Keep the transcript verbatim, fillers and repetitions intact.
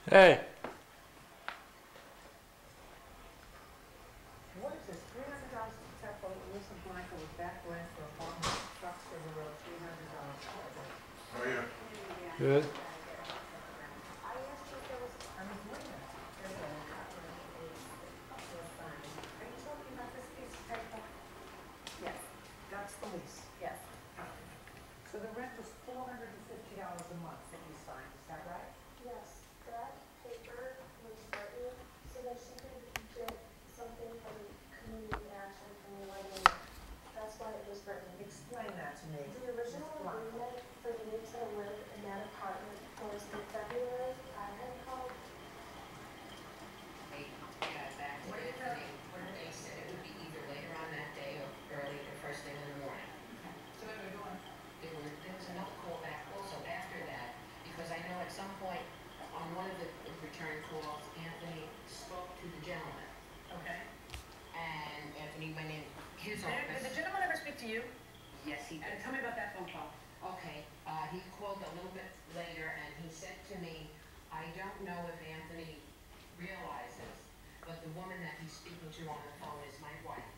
Hey. What is this, three hundred dollars to protect the use of Michael with back rent for apartment trucks for the road, three hundred dollars. Oh, yeah. Good. I asked you if there was, I mean, wait a minute. There's a copy of it. You'll sign. Are you talking about this piece of paper? Yes, That's the lease. yes. So the rent was four hundred and fifty dollars a month that you signed, is that right? Yes, that paper was written so that she could get something from community action from the wedding. That's why it was written. Explain that to me. The original Mister Blanco. agreement for me to live in that apartment was in February. I had called. They got back to Anthony, when they said it would be either later on that day or early or first thing in the morning. So what are we doing? There was, there was another call back also after that, because I know at some point on one of the return calls, Anthony spoke to the gentleman. Okay. And Anthony went in his Did did the office. gentleman ever speak to you? Yes, he And did. tell me about that phone call. Okay, uh, he called a little bit later and he said to me, I don't know if Anthony realizes, but the woman that he's speaking to on the phone is my wife.